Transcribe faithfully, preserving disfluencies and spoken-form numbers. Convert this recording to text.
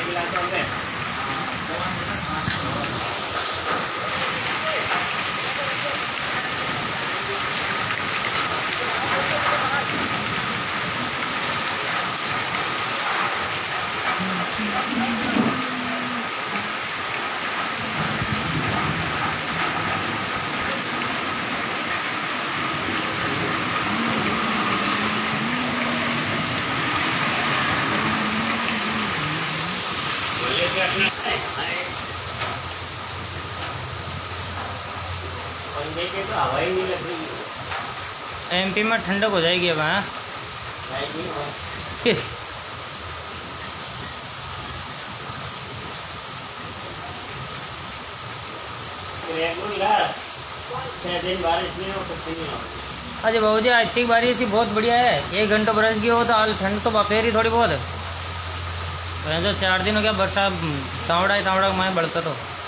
तो हवा ही नहीं लग रही। एमपी में ठंडक हो जाएगी अब। हाँ छह दिन बारिश नहीं हो सकती नहीं। अजय बाबू जी आज तक बारिश ही बहुत बढ़िया है। एक घंटा बरस गया हो तो हाल ठंड तो बापेरी थोड़ी बहुत। जो चार दिन हो गया बरसात तावड़ा तावड़ा मैं बढ़ता तो